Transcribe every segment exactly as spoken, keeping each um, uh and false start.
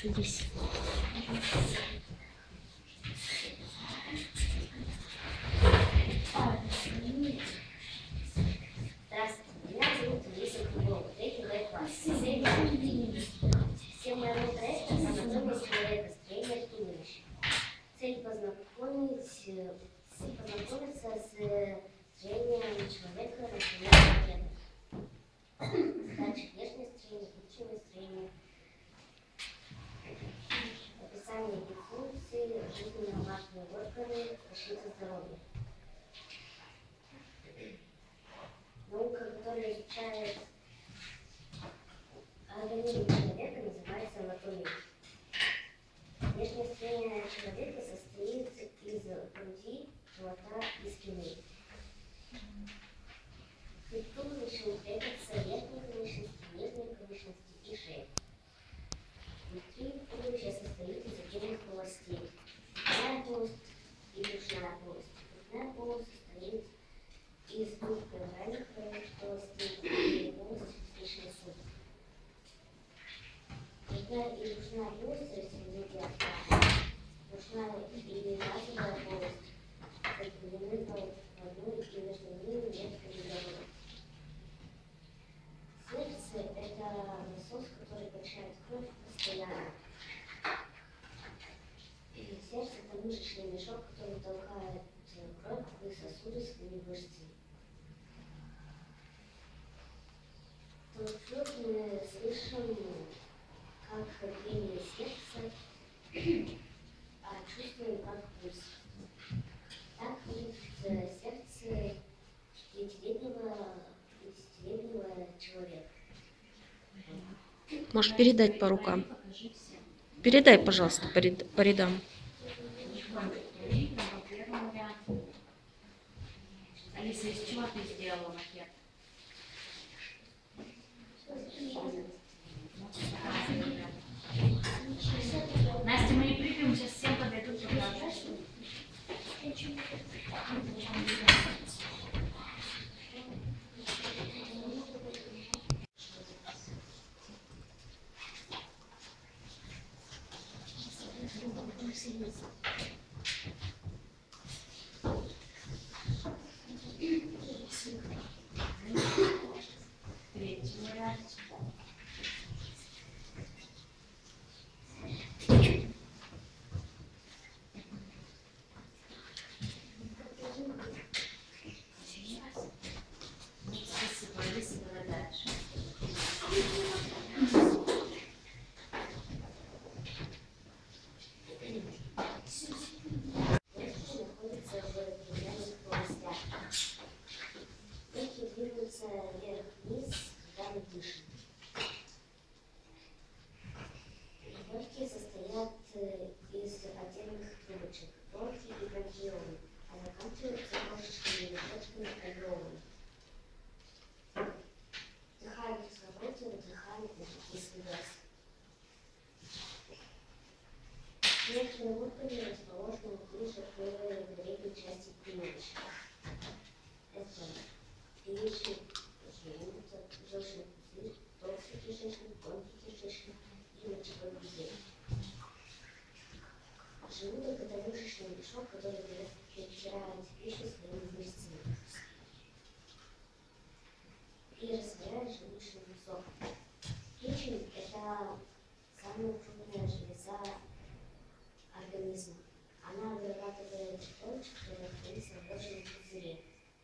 Садись. Здравствуйте, меня зовут Лариса Круглова, третий Б-класс. Всем моего проекта «Анатомия человека. Строение туловища». Цель познакомить, познакомиться с строением человека на примере макета. Задача внешнее строение, внутреннее строение, описание их функций, жизненно важные органы, защита здоровья. Наука, которая изучает организм человека, называется анатомией. Внешнее строение человека состоит из груди, живота и спины. К туловищу крепятся верхние конечности, нижние конечности и шея. Внутри туловища состоит из отдельных полостей. Грудная полость и брюшная полость. Грудная полость состоит из двух центральных полостей и полости встречной суммы. Грудная и брюшная полость разделены диафрагмой. Брюшная и тазовая полость соединены в одну и между ними нет переговоров. Сердце – это насос, который качает кровь постоянно. И сердце – это мышечный мешок, который толкает кровь в сосуды своими мышцами. Тут мы слышим, как биение сердца, а чувствуем, как пульс. Так будет сердце пятилетнего, десятилетнего человека. Можешь передать по рукам. Передай, пожалуйста, по рядам. Алиса, из чего ты сделала макет? Настя, мы не прыгаем, сейчас всем подойдут и покажут. Третий ряд. Вверх-вниз, когда мы дышим. Легкие состоят из отдельных трубочек, бронхи и бронхиолы, а заканчиваются крошечными лепешками альвеолы. Вдыхаем кислород и выдыхаем углекислый газ. Верхние органы расположены ближе к передней части туловища. Это печень, желудок, желчный пузырь, толстый кишечник, тонкий кишечник и мочевой пузырь. Желудок – это мышечный мешок, который перебирает пищу своими мышцами и растворяет желудочный сок. Печень – это самая крупная железа организма. Она вырабатывает желчь, которая хранится в желчном пузыре.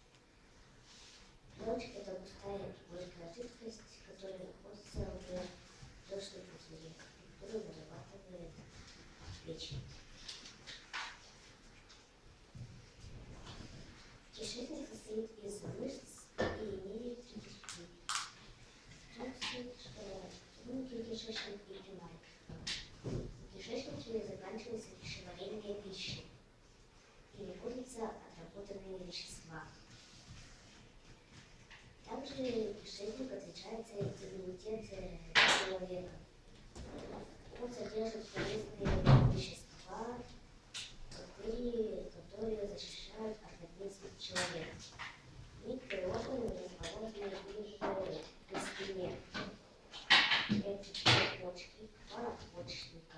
Желчь – это густая горькая жидкость, которая находится в желчном пузыре, которую вырабатывает печень. Кишечник состоит из мышц и имеет три части. Толстый, тонкий кишечник и прямой. В кишечнике заканчивается пищеварение пищи и выводятся отработанные вещества. Также кишечник отличается от иммунитета человека. Он содержит полезные вещества, бактерии, которые защищают организм человека. Некоторые органы расположены ближе к спине. Это почки, пара почечника.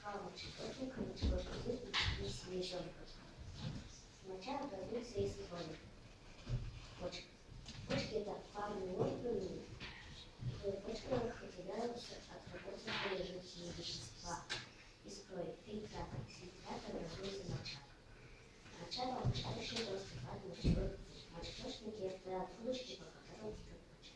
а вот художника начало крутить и селезенка. Сначала образуется из крови. Почка. Почки это парные органы, в почках выделяются отработанные жидкие вещества из крови. Фильтратор. Из фильтратора образуется моча. Моча очень поступает в мочевой пузырь. Мочеточники это трубочки, по которым течет моча.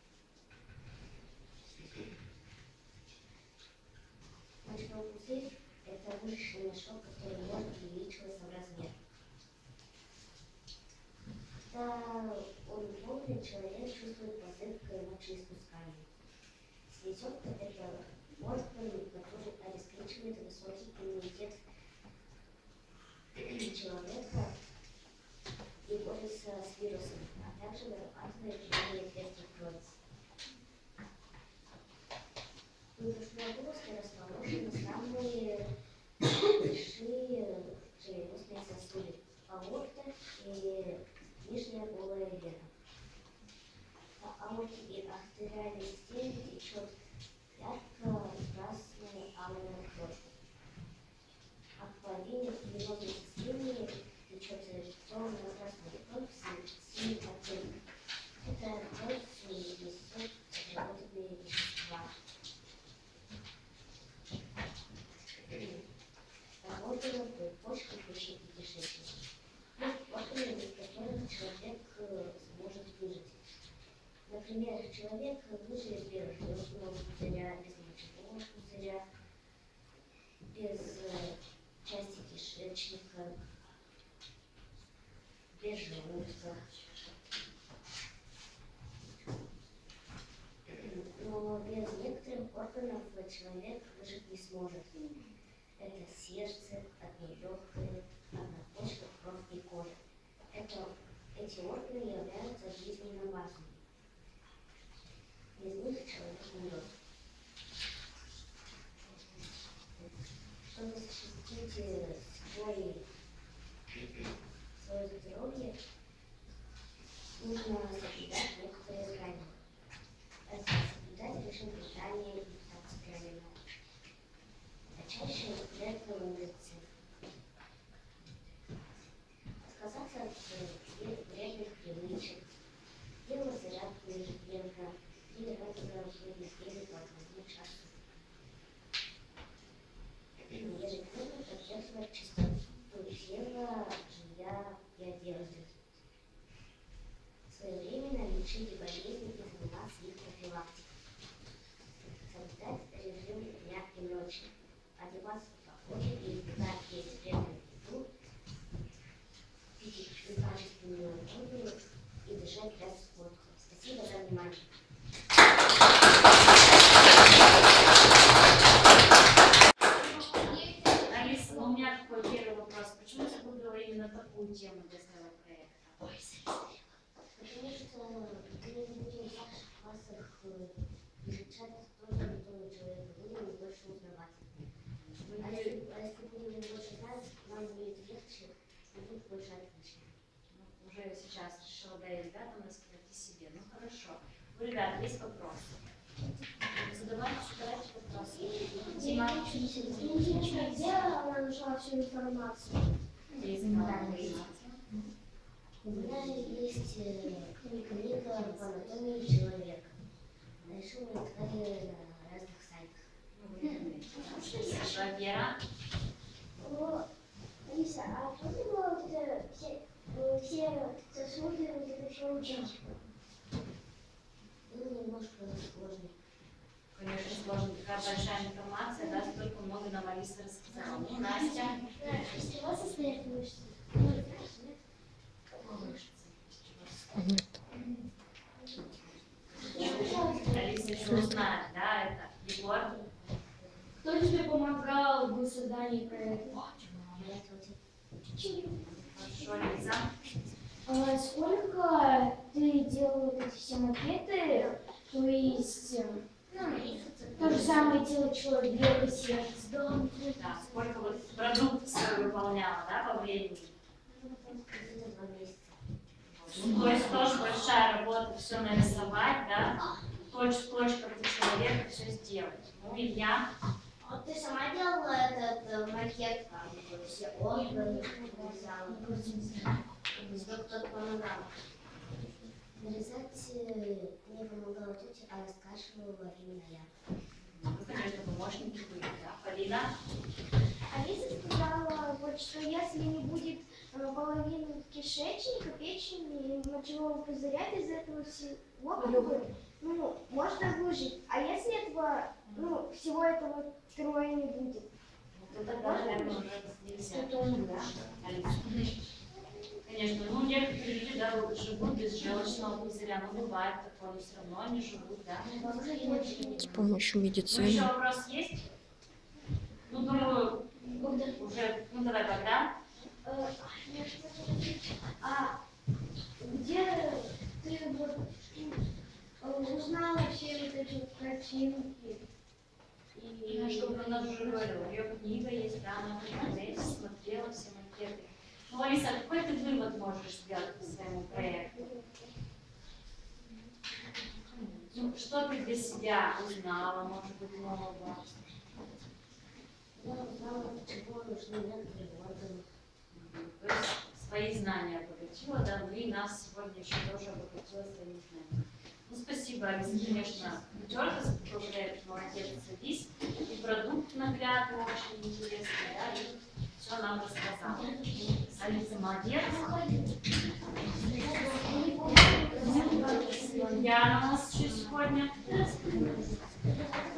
Мочевой пузырь это мышечный мешок, который может увеличиваться в размере. Когда он болен, человек чувствует позыв к мочеиспусканию. Селезенка – это орган, который обеспечивает высокий иммунитет человека и борется с вирусами, а также вырабатывает белые клетки крови. В брюшной полости расположены самые большие кровеносные сосуды – аорта и нижняя голая вена. По аорте и артериальной стене течет ярко-красная алая кровь. А по вене венозной системе течет темно-красная кровь с синим оттенком. Это кровь несет отработанные вещества. Работала в почках, печени и кишечнике. Органы, без которых человек сможет выжить. Например, человек выживет без желчного пузыря, без мочевого пузыря, без части кишечника, без желудка. Но без некоторых органов человек выжить не сможет. Это сердце, одно легкое, одна почка, кровь и кожа. Это, эти органы являются жизненно важными. Без них человек умрет. Чтобы защитить свой, свое здоровье, нужно соблюдать некоторые правила. Это соблюдать режим питания и питаться правильно. А чаще регулярно улицы. Отказаться от вредных привычек, делать зарядку ежедневно, три раза в неделю по одному часу. Ежедневно поддерживать чистоту тела, жилья и одежды. Своевременно лечить болезни и заниматься их профилактикой. Соблюдать режим дня и ночи. Одеваться походе и избегать есть вредную еду, пить качественную воду и дышать без воздуха. Спасибо за внимание. Алиса, у меня такой первый вопрос. Почему ты выбрала именно такую тему для своего проекта? Ой, потому что мы будем в старших классах изучать тоже другого человека, будем больше узнавать. А если, а если будем больше знать, нам будет легче, и будет больше отличий. Ну, уже сейчас решила, да, и ребятам рассказать о себе. Ну хорошо. У ребят есть вопросы? Задавайте, задавайте вопросы. Дима, Где она нашла всю информацию? есть информация. У меня есть э, книга по анатомии человека. Решила искать на разных сайтах. Ну, в интернете. Хорошо, Вера. О, Алиса, а кто ты была вот это, все, э, все сосуды, вот это все учить? Ну, немножко сложно. Конечно, сложно. Такая большая информация, да, столько много нам Алиса рассказала. Ну, Настя. Да, из чего состоят мышцы? Алиса еще узнает, да, это Егор. Кто тебе помогал в создании проекта? Моя тетя. Хорошо, Лиза. А сколько ты делал вот эти все макеты? То есть, э, ну, то же самое тело человека, сердце, да? Да, сколько вот продукцию выполняла, да, по времени? Где-то два месяца. Ну, то есть тоже большая работа, все нарисовать, да, точь в точь, как у человека, все сделать. Ну, Илья. ты сама делала этот э, макет, там, все органы, нарезала? Тебе кто-то помогал? Нарезать э, мне помогала тетя, а раскрашивала именно я. Ну, конечно, помощники были, да? Полина? Алиса сказала, вот, что если не будет э, половины кишечника, печени и мочевого пузыря, без этого всего, как бы, ну, можно выжить. А если этого, ну, всего этого трое не будет? Вот это даже, наверное, уже нельзя. Да? Алиса? Конечно, ну некоторые люди, да, вот живут без желчного пузыря, но бывает такое, но все равно они живут, да. С помощью Ну, еще медицины. вопрос есть? Ну, думаю, уже, ну давай тогда. Э, А где ты вот э, узнала все вот эти вот картинки? И чтобы она уже говорила, ее книга есть, да, она в интернете смотрела все макеты. Ну, Лариса, какой ты вывод можешь сделать по своему проекту? Ну, что ты для себя узнала, может быть, нового? Я узнала, чего нужны некоторые органы. То есть свои знания обогатила, да, ну и нас сегодня еще тоже обогатила своими знаниями. Ну, спасибо, Алиса, конечно, не только за такой проект, молодец, садись. И продукт наглядный, очень интересный, да, и все нам рассказала. Алиса, молодец. Яна у нас еще сегодня.